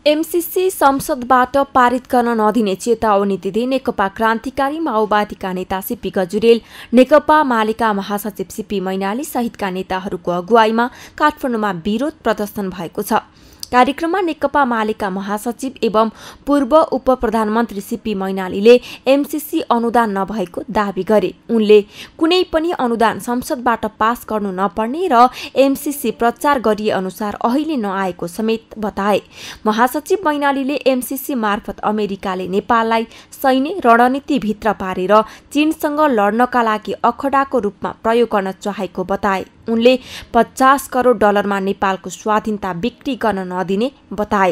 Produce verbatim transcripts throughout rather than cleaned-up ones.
MCC संसदबाट पारित गर्न नदिने चेतावनी दिँदै नेकपा क्रान्तिकारी माओवादीका नेता सीपी गजुरेल, नेकपा मालेका महासचिव सीपी मैनाली सहितका नेताहरूको अगुवाईमा काठमाडौँमा विरोध प्रदर्शन भएको छ। कार्यक्रममा नेकपा मालेका महासचिव एवं पूर्व उप प्रधानमन्त्री सीपी मैनालीले एमसीसी अनुदान नभएको दावी गरे। उनले कुनै पनि अनुदान संसदबाट पास गर्नु नपर्ने र एमसीसी प्रचार गरिए अनुसार अहिले नआएको समेत बताए। महासचिव मैनालीले एमसीसी मार्फत अमेरिकाले नेपाललाई सैन्य रणनीति भित्र पारेर चीनसँग लड्नका लागि अखडाको रूपमा प्रयोग गर्न चाहेको बताए। उनले पचास करोड डलरमा नेपालको स्वाधीनता बिक्री गर्न नदिने बताए।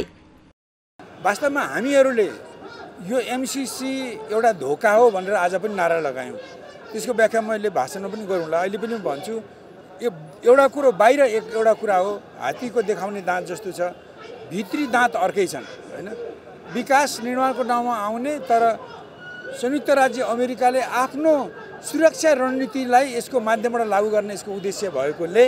वास्तवमा हामीहरूले यो एमसीसी एउटा धोका हो भनेर आज पनि नारा लगायौं। त्यसको व्याख्या मैले भाषणमा पनि गरौँला, अहिले पनि भन्छु। यो एउटा कुरो बाहिर एक एउटा कुरा हो, हात्तीको देखाउने दाँत जस्तो छ, भित्री दाँत अर्कै छन् हैन। विकास निर्माणको नाउँमा आउने तर संयुक्त राज्य अमेरिकाले आफ्नो सुरक्षा रणनीतिलाई यसको माध्यमबाट लागू गर्ने यसको उद्देश्य भएकोले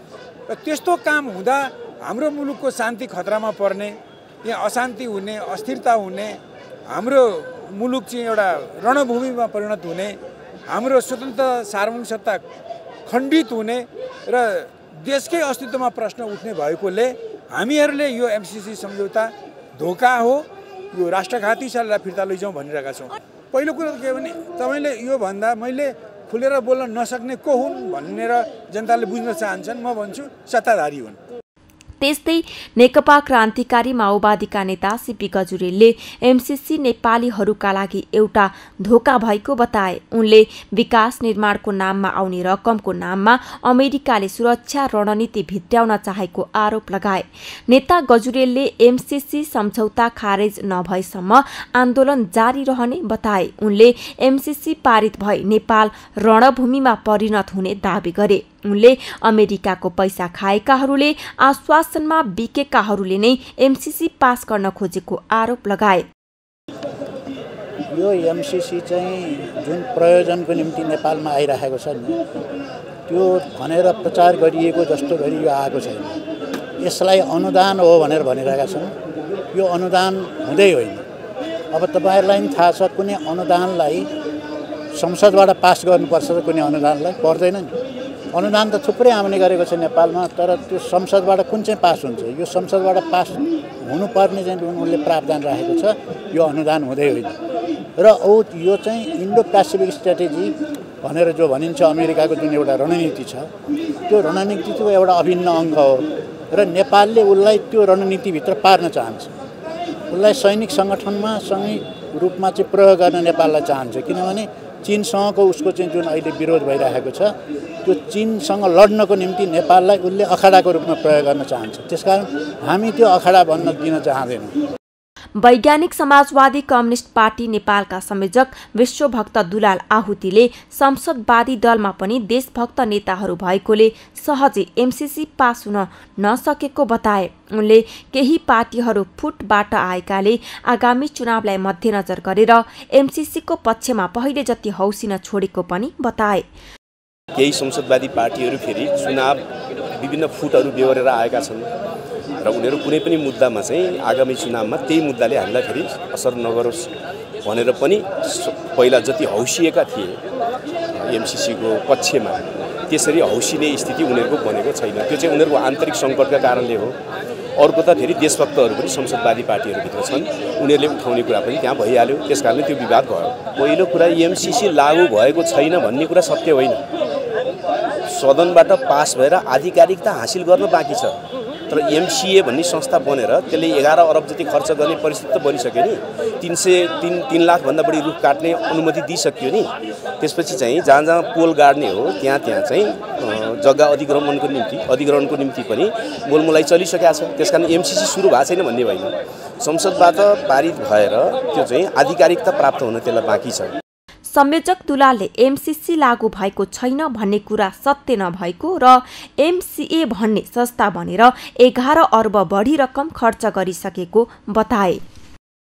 र त्यस्तो काम हुँदा हाम्रो मुलुकको शान्ति खतरामा पर्ने, यहाँ अशान्ति हुने, अस्थिरता हुने, हाम्रो मुलुक चाहिँ एउटा रणभूमिमा परिणत हुने, हाम्रो स्वतन्त्र सार्वभौमिक सत्ता खण्डित हुने र देशकै अस्तित्वमा प्रश्न उठ्ने भएकोले हामीहरूले यो एमसीसी सम्झौता धोका हो, यो राष्ट्रघाती छ, यसलाई फिर्ता लैजाउँ भनिरहेका छौँ। पहिलो कुरा के भने तपाईले यो भन्दा मैले खुलेर बोल्न नसक्ने को हुन् भनेर जनताले बुझ्न चाहन्छन्। म भन्छु सत्ताधारी हुन्। त्यस्तै नेकपा क्रान्तिकारी माओवादीका नेता सीपी गजुरेलले एमसीसी नेपालीहरूका लागि एउटा धोका भएको बताए। उनले विकास निर्माणको नाममा आउने रकमको नाममा अमेरिकाले सुरक्षा रणनीति भित्र्याउन चाहेको आरोप लगाए। नेता गजुरेलले एमसीसी सम्झौता खारेज नभएसम्म आन्दोलन जारी रहने बताए। उनले एमसीसी पारित भए नेपाल रणभूमिमा परिणत हुने दावी गरे। उनले अमेरिकाको पैसा खाएकाहरूले आश्वासनमा बिकेकाहरूले नै एमसीसी पास गर्न खोजेको आरोप लगाए। यो एमसीसी चाहिँ जुन प्रयोजनको निम्ति नेपालमा आइरहेको छ नि, त्यो भनेर प्रचार गरिएको जस्तो गरी यो आएको छैन। यसलाई अनुदान हो भनेर भनिरहेका छन्। यो अनुदान हुँदै होइन। अब तपाईहरुलाई पनि थाहा छ, कुनै अनुदानलाई संसदबाट पास गर्नुपर्छ र कुनै अनुदानलाई पर्दैन नि। अनुदान त थुप्रै आउने गरेको छ नेपालमा, तर त्यो संसदबाट कुन चाहिँ पास हुन्छ? यो संसदबाट पास हुनुपर्ने चाहिँ जुन उनले प्रावधान राखेको छ, यो अनुदान हुँदै होइन। र औ यो चाहिँ इन्डो पेसिफिक स्ट्र्याटेजी भनेर जो भनिन्छ, अमेरिकाको जुन एउटा रणनीति छ, त्यो रणनीतिको एउटा अभिन्न अङ्ग हो र नेपालले उसलाई त्यो रणनीतिभित्र पार्न चाहन्छ। उसलाई सैनिक सङ्गठनमा सैनिक रूपमा चाहिँ प्रयोग गर्न नेपाललाई चाहन्छ। किनभने चीनसँगको उसको चाहिँ जुन अहिले विरोध भइरहेको छ, त्यो चीनसँग लड्नको निम्ति नेपाललाई उसले अखाडाको रूपमा प्रयोग गर्न चाहन्छ। त्यसकारण हामी त्यो अखाडा बन्न दिन चाहँदैनौँ। वैज्ञानिक समाजवादी कम्युनिस्ट पार्टी नेपालका संयोजक विश्वभक्त दुलाल आहुतिले संसदवादी दलमा पनि देशभक्त नेताहरू भएकोले सहजै एमसीसी पास हुन नसकेको बताए। उनले केही पार्टीहरू फुटबाट आएकाले आगामी चुनावलाई मध्यनजर गरेर एमसीसीको पक्षमा पहिले जति हौसिन छोडेको पनि बताए। केही संसदवादी पार्टीहरू फेरि चुनाव विभिन्न फुटहरू बेहोरेर आएका छन् र उनीहरू कुनै पनि मुद्दामा चाहिँ आगामी चुनावमा त्यही मुद्दाले हामीलाई फेरि असर नगरोस् भनेर पनि पहिला जति हौसिएका थिए एमसीसीको पक्षमा, त्यसरी हौसिने स्थिति उनीहरूको बनेको छैन। त्यो चाहिँ उनीहरूको आन्तरिक सङ्कटका कारणले हो। अर्को त फेरि देशभक्तहरू पनि संसदवादी पार्टीहरूभित्र छन्, उनीहरूले उठाउने कुरा पनि त्यहाँ भइहाल्यो, त्यसकारणले त्यो विवाद भयो। पहिलो कुरा, एमसीसी लागू भएको छैन भन्ने कुरा सत्य होइन। सदनबाट पास भएर आधिकारिकता हासिल गर्न बाँकी छ, तर एमसिए भन्ने संस्था बनेर त्यसले एघार अरब जति खर्च गर्ने परिस्थिति त बनिसक्यो नि। तीन सय तीन तीन लाखभन्दा बढी रुख काट्ने अनुमति दिइसक्यो नि। त्यसपछि चाहिँ जहाँ जहाँ पोल गाड्ने हो त्यहाँ त्यहाँ चाहिँ जग्गा अधिग्रहणको निम्ति अधिग्रहणको निम्ति पनि मोलमोलाई चलिसकेको छ। त्यसकारण एमसीसी सुरु भएको छैन भन्ने होइन। संसदबाट पारित भएर त्यो चाहिँ आधिकारिकता प्राप्त हुन त्यसलाई बाँकी छ। संयोजक दुलालले एमसीसी लागू भएको छैन भन्ने कुरा सत्य नभएको र एमसीए भन्ने संस्था बनेर एघार अर्ब बढी रकम खर्च गरिसकेको बताए।